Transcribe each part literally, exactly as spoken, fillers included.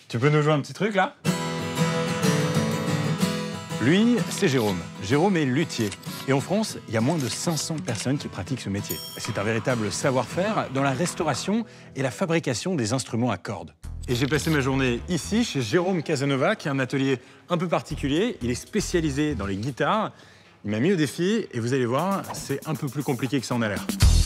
Tu peux nous jouer un petit truc, là? Lui, c'est Jérôme. Jérôme est luthier. Et en France, il y a moins de cinq cents personnes qui pratiquent ce métier. C'est un véritable savoir-faire dans la restauration et la fabrication des instruments à cordes. Et j'ai passé ma journée ici, chez Jérôme Casanova, qui a un atelier un peu particulier. Il est spécialisé dans les guitares. Il m'a mis au défi, et vous allez voir, c'est un peu plus compliqué que ça en a l'air.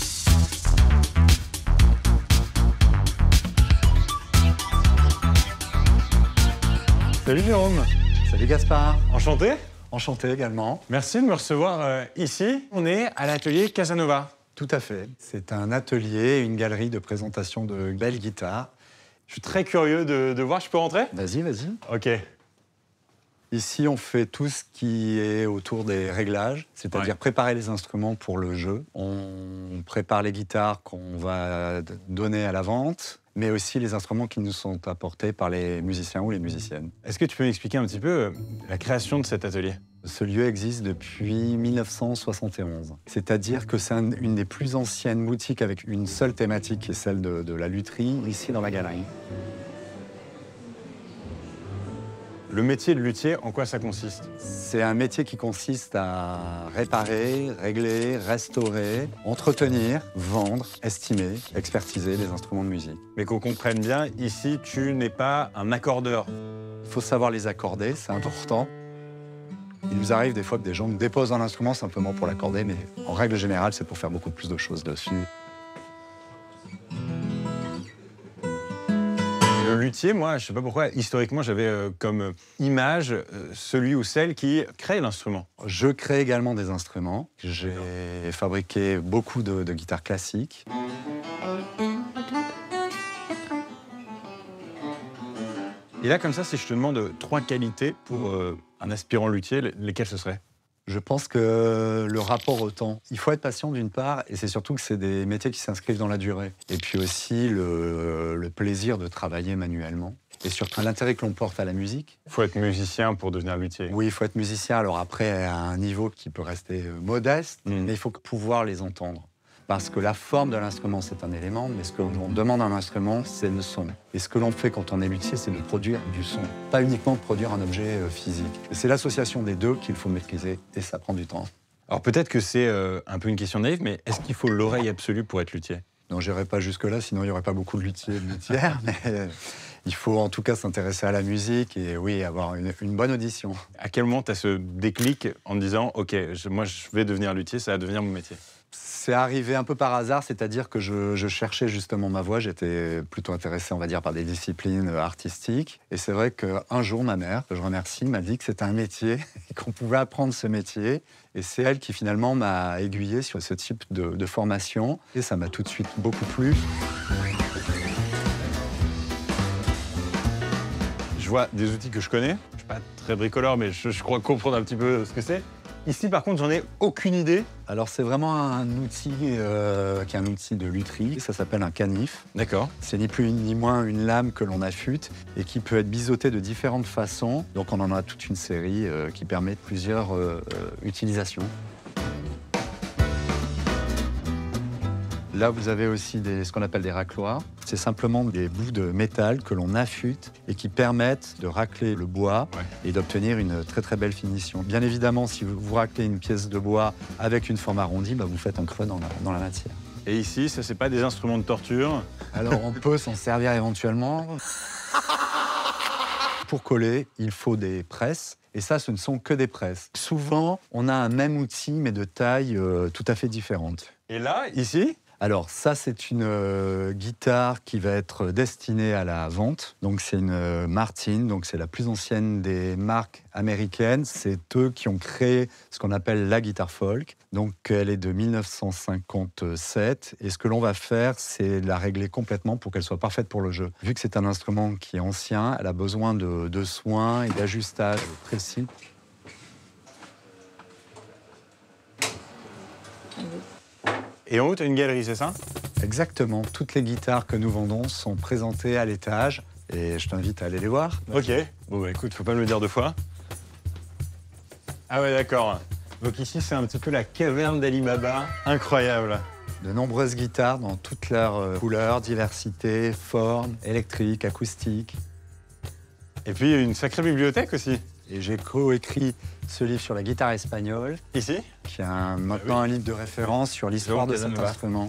Salut Jérôme. Salut Gaspard. Enchanté. Enchanté également. Merci de me recevoir euh, ici. On est à l'atelier Casanova. Tout à fait. C'est un atelier, une galerie de présentation de belles guitares. Je suis très curieux de, de voir. Je peux rentrer? Vas-y, vas-y. Ok. Ici, on fait tout ce qui est autour des réglages, c'est-à-dire Ouais. préparer les instruments pour le jeu. On prépare les guitares qu'on va donner à la vente, mais aussi les instruments qui nous sont apportés par les musiciens ou les musiciennes. Est-ce que tu peux m'expliquer un petit peu euh, la création de cet atelier? Ce lieu existe depuis mille neuf cent soixante et onze. C'est-à-dire que c'est un- une des plus anciennes boutiques avec une seule thématique, qui est celle de, de la lutherie, ici dans la galerie. Le métier de luthier, en quoi ça consiste? C'est un métier qui consiste à réparer, régler, restaurer, entretenir, vendre, estimer, expertiser les instruments de musique. Mais qu'on comprenne bien, ici, tu n'es pas un accordeur. Il faut savoir les accorder, c'est important. Il nous arrive des fois que des gens nous déposent un instrument simplement pour l'accorder, mais en règle générale, c'est pour faire beaucoup plus de choses dessus. Le luthier, moi, je sais pas pourquoi, historiquement, j'avais euh, comme euh, image euh, celui ou celle qui crée l'instrument. Je crée également des instruments. J'ai fabriqué beaucoup de, de guitares classiques. Et là, comme ça, si je te demande trois qualités pour euh, un aspirant luthier, lesquelles ce seraient? Je pense que le rapport au temps, il faut être patient d'une part, et c'est surtout que c'est des métiers qui s'inscrivent dans la durée. Et puis aussi le, le plaisir de travailler manuellement, et surtout l'intérêt que l'on porte à la musique. Il faut être musicien pour devenir luthier. Oui, il faut être musicien, alors après à un niveau qui peut rester modeste, Mm. mais il faut pouvoir les entendre. Parce que la forme de l'instrument, c'est un élément, mais ce que l'on demande à un instrument, c'est le son. Et ce que l'on fait quand on est luthier, c'est de produire du son, pas uniquement de produire un objet euh, physique. Et c'est l'association des deux qu'il faut maîtriser, et ça prend du temps. Alors peut-être que c'est euh, un peu une question naïve, mais est-ce qu'il faut l'oreille absolue pour être luthier? Non, j'irai pas jusque-là, sinon il n'y aurait pas beaucoup de luthiers et de luthières, mais euh, il faut en tout cas s'intéresser à la musique et oui, avoir une, une bonne audition. À quel moment tu as ce déclic en te disant « Ok, je- moi je vais devenir luthier, ça va devenir mon métier ». C'est arrivé un peu par hasard, c'est-à-dire que je, je cherchais justement ma voie. J'étais plutôt intéressé, on va dire, par des disciplines artistiques. Et c'est vrai qu'un jour, ma mère, que je remercie, m'a dit que c'était un métier et qu'on pouvait apprendre ce métier. Et c'est elle qui finalement m'a aiguillé sur ce type de, de formation. Et ça m'a tout de suite beaucoup plu. Je vois des outils que je connais. Je ne suis pas très bricoleur, mais je, je crois comprendre un petit peu ce que c'est. Ici, par contre, j'en ai aucune idée. Alors c'est vraiment un outil euh, qui est un outil de lutherie. Ça s'appelle un canif. D'accord. C'est ni plus ni moins une lame que l'on affûte et qui peut être biseautée de différentes façons. Donc on en a toute une série euh, qui permet plusieurs euh, euh, utilisations. Là, vous avez aussi des, ce qu'on appelle des racloirs. C'est simplement des bouts de métal que l'on affûte et qui permettent de racler le bois Ouais. et d'obtenir une très très belle finition. Bien évidemment, si vous, vous raclez une pièce de bois avec une forme arrondie, bah, vous faites un creux dans la, dans la matière. Et ici, ça, c'est pas des instruments de torture. Alors on peut s'en servir éventuellement. Pour coller, il faut des presses. Et ça, ce ne sont que des presses. Souvent, on a un même outil, mais de taille euh, tout à fait différente. Et là, ici, Alors ça, c'est une euh, guitare qui va être destinée à la vente. Donc c'est une euh, Martin, donc c'est la plus ancienne des marques américaines. C'est eux qui ont créé ce qu'on appelle la guitare folk. Donc elle est de mille neuf cent cinquante-sept. Et ce que l'on va faire, c'est la régler complètement pour qu'elle soit parfaite pour le jeu. Vu que c'est un instrument qui est ancien, elle a besoin de, de soins et d'ajustage précis. et en haut, tu as une galerie, c'est ça? Exactement. Toutes les guitares que nous vendons sont présentées à l'étage. Et je t'invite à aller les voir. Ok. Bon, bah écoute, faut pas me le dire deux fois. Ah ouais, d'accord. Donc ici, c'est un petit peu la caverne d'Ali Baba. Incroyable. De nombreuses guitares dans toutes leurs euh, couleurs, diversité, formes, électriques, acoustiques. Et puis, il y a une sacrée bibliothèque aussi. Et j'ai coécrit ce livre sur la guitare espagnole. Ici. Qui est un, maintenant un livre de référence sur l'histoire de cet instrument.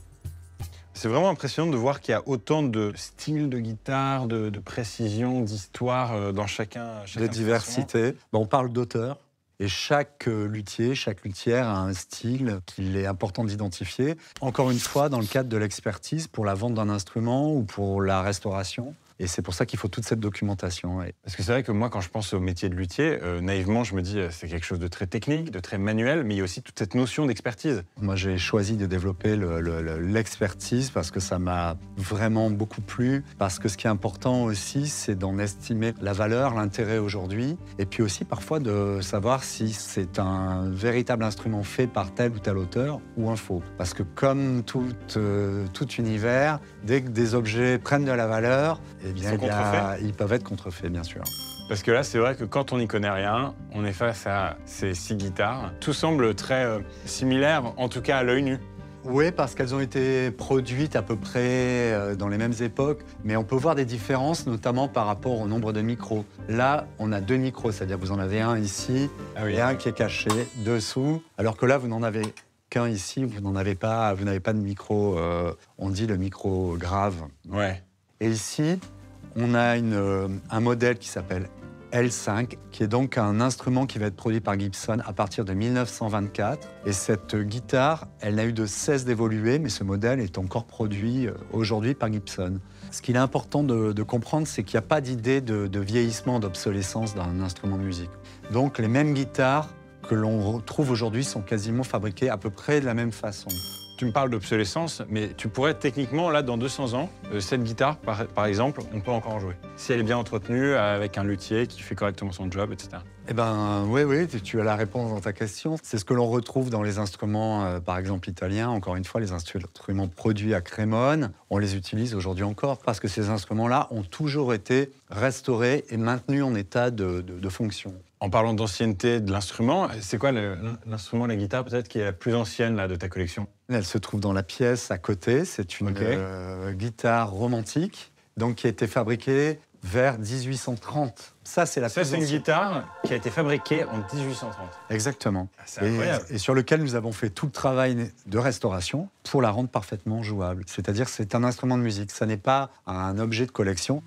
C'est vraiment impressionnant de voir qu'il y a autant de styles de guitare, de, de précision, d'histoire dans chacun. chacun de diversité. Bon, on parle d'auteur. Et chaque luthier, chaque luthière a un style qu'il est important d'identifier. Encore une fois, dans le cadre de l'expertise, pour la vente d'un instrument ou pour la restauration. Et c'est pour ça qu'il faut toute cette documentation. Parce que c'est vrai que moi, quand je pense au métier de luthier, euh, naïvement, je me dis euh, c'est quelque chose de très technique, de très manuel, mais il y a aussi toute cette notion d'expertise. Moi, j'ai choisi de développer le, le, le, l'expertise parce que ça m'a vraiment beaucoup plu. Parce que ce qui est important aussi, c'est d'en estimer la valeur, l'intérêt aujourd'hui. Et puis aussi, parfois, de savoir si c'est un véritable instrument fait par tel ou tel auteur ou un faux. Parce que comme tout, euh, tout univers, dès que des objets prennent de la valeur, eh bien, ils, il y a, ils peuvent être contrefaits, bien sûr. Parce que là, c'est vrai que quand on n'y connaît rien, on est face à ces six guitares. Tout semble très euh, similaire, en tout cas à l'œil nu. Oui, parce qu'elles ont été produites à peu près euh, dans les mêmes époques, mais on peut voir des différences, notamment par rapport au nombre de micros. Là, on a deux micros, c'est-à-dire que vous en avez un ici ah oui. et un qui est caché dessous, alors que là, vous n'en avez qu'un ici, vous n'en avez pas, vous n'avez pas de micro, euh, on dit le micro grave. Ouais. Et ici, on a une, euh, un modèle qui s'appelle L cinq, qui est donc un instrument qui va être produit par Gibson à partir de mille neuf cent vingt-quatre. Et cette guitare, elle n'a eu de cesse d'évoluer, mais ce modèle est encore produit euh, aujourd'hui par Gibson. Ce qu'il est important de, de comprendre, c'est qu'il n'y a pas d'idée de, de vieillissement, d'obsolescence d'un instrument de musique. Donc les mêmes guitares que l'on retrouve aujourd'hui sont quasiment fabriquées à peu près de la même façon. Tu me parles d'obsolescence, mais tu pourrais techniquement, là, dans deux cents ans, euh, cette guitare, par, par exemple, on peut encore en jouer. Si elle est bien entretenue, avec un luthier qui fait correctement son job, et cetera. Eh bien, oui, oui, tu as la réponse dans ta question. C'est ce que l'on retrouve dans les instruments, euh, par exemple, italiens. Encore une fois, les instruments produits à Crémone, on les utilise aujourd'hui encore parce que ces instruments-là ont toujours été restaurés et maintenus en état de, de, de fonction. En parlant d'ancienneté de l'instrument, c'est quoi l'instrument, la guitare peut-être qui est la plus ancienne là, de ta collection? Elle se trouve dans la pièce à côté. C'est une okay. euh, guitare romantique, donc qui a été fabriquée vers dix-huit cent trente. Ça, c'est la Ça, c'est une guitare qui a été fabriquée en dix-huit cent trente. Exactement. Ah, c'est incroyable. Et, et sur lequel nous avons fait tout le travail de restauration pour la rendre parfaitement jouable. C'est-à-dire que c'est un instrument de musique, ça n'est pas un objet de collection.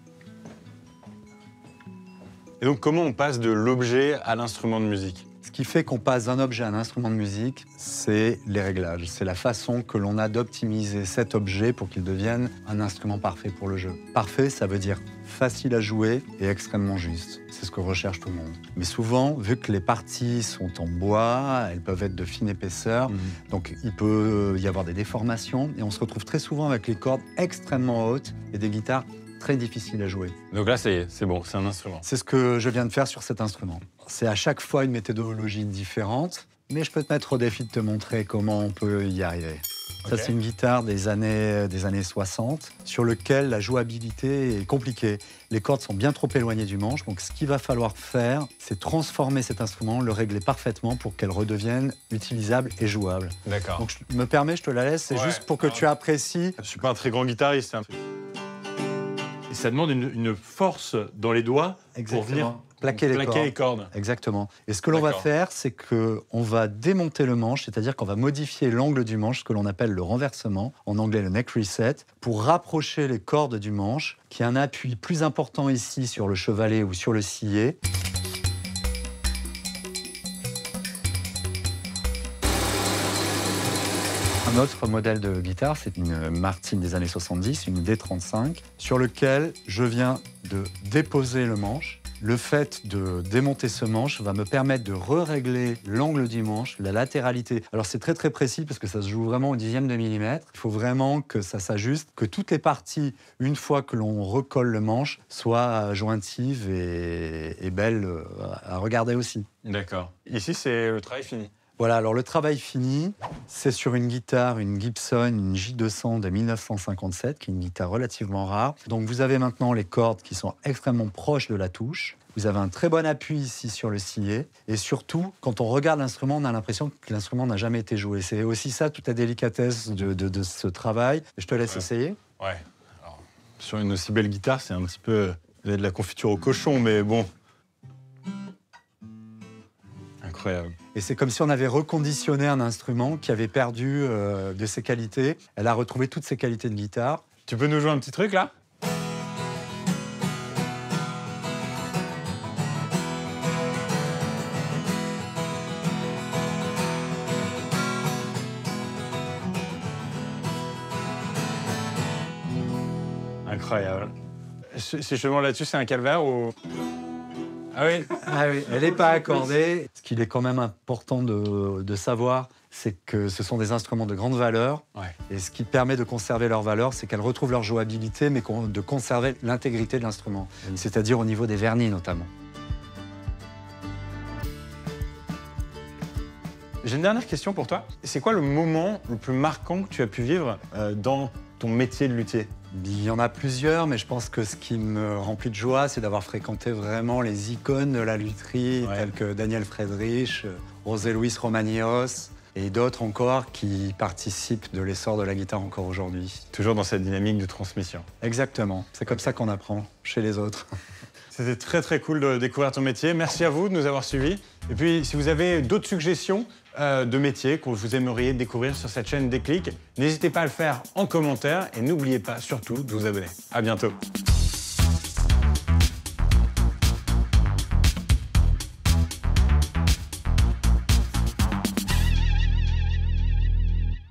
Et donc, comment on passe de l'objet à l'instrument de musique? Ce qui fait qu'on passe d'un objet à un instrument de musique, c'est les réglages. C'est la façon que l'on a d'optimiser cet objet pour qu'il devienne un instrument parfait pour le jeu. Parfait, ça veut dire facile à jouer et extrêmement juste. C'est ce que recherche tout le monde. Mais souvent, vu que les parties sont en bois, elles peuvent être de fine épaisseur, mmh. donc il peut y avoir des déformations. Et on se retrouve très souvent avec les cordes extrêmement hautes et des guitares très difficile à jouer. Donc là, c'est bon, c'est un instrument. C'est ce que je viens de faire sur cet instrument. C'est à chaque fois une méthodologie différente, mais je peux te mettre au défi de te montrer comment on peut y arriver. Okay. Ça, c'est une guitare des années, des années soixante, sur lequel la jouabilité est compliquée. Les cordes sont bien trop éloignées du manche, donc ce qu'il va falloir faire, c'est transformer cet instrument, le régler parfaitement pour qu'elle redevienne utilisable et jouable. D'accord. Donc je me permets, je te la laisse, c'est ouais, juste pour que alors, tu apprécies. Je suis pas un très grand guitariste, hein. Et ça demande une, une force dans les doigts. Exactement. Pour venir plaquer, les, plaquer cordes. les cordes. Exactement. Et ce que l'on va faire, c'est qu'on va démonter le manche, c'est-à-dire qu'on va modifier l'angle du manche, ce que l'on appelle le renversement, en anglais le neck reset, pour rapprocher les cordes du manche, qui a un appui plus important ici sur le chevalet ou sur le sillet. Un autre modèle de guitare, c'est une Martin des années soixante-dix, une D trente-cinq, sur lequel je viens de déposer le manche. Le fait de démonter ce manche va me permettre de re-régler l'angle du manche, la latéralité. Alors c'est très très précis parce que ça se joue vraiment au dixième de millimètre. Il faut vraiment que ça s'ajuste, que toutes les parties, une fois que l'on recolle le manche, soient jointives et, et belles à regarder aussi. D'accord. Ici, c'est le travail fini. Voilà, alors le travail fini, c'est sur une guitare, une Gibson, une J deux cents de mille neuf cent cinquante-sept, qui est une guitare relativement rare. Donc vous avez maintenant les cordes qui sont extrêmement proches de la touche. Vous avez un très bon appui ici sur le sillet. Et surtout, quand on regarde l'instrument, on a l'impression que l'instrument n'a jamais été joué. C'est aussi ça, toute la délicatesse de, de, de ce travail. Je te laisse ouais. essayer. Ouais. Alors, sur une aussi belle guitare, c'est un petit peu Vous avez de la confiture au cochon, mais bon. Incroyable. Et c'est comme si on avait reconditionné un instrument qui avait perdu euh, de ses qualités. Elle a retrouvé toutes ses qualités de guitare. Tu peux nous jouer un petit truc, là? Incroyable. Ce chemin là-dessus, c'est un calvaire ou... Ah oui? Ah oui, elle n'est pas accordée. Ce qu'il est quand même important de, de savoir, c'est que ce sont des instruments de grande valeur. Ouais. Et ce qui permet de conserver leur valeur, c'est qu'elles retrouvent leur jouabilité, mais de conserver l'intégrité de l'instrument. Mmh. C'est-à-dire au niveau des vernis, notamment. J'ai une dernière question pour toi. C'est quoi le moment le plus marquant que tu as pu vivre euh, dans ton métier de luthier? Il y en a plusieurs, mais je pense que ce qui me remplit de joie, c'est d'avoir fréquenté vraiment les icônes de la lutherie, ouais. telles que Daniel Friedrich, José Luis Romagneros et d'autres encore qui participent de l'essor de la guitare encore aujourd'hui. Toujours dans cette dynamique de transmission. Exactement. C'est comme ça qu'on apprend chez les autres. C'était très très cool de découvrir ton métier. Merci à vous de nous avoir suivis. Et puis, si vous avez d'autres suggestions euh, de métiers que vous aimeriez découvrir sur cette chaîne Déclic, n'hésitez pas à le faire en commentaire et n'oubliez pas surtout de vous abonner. À bientôt.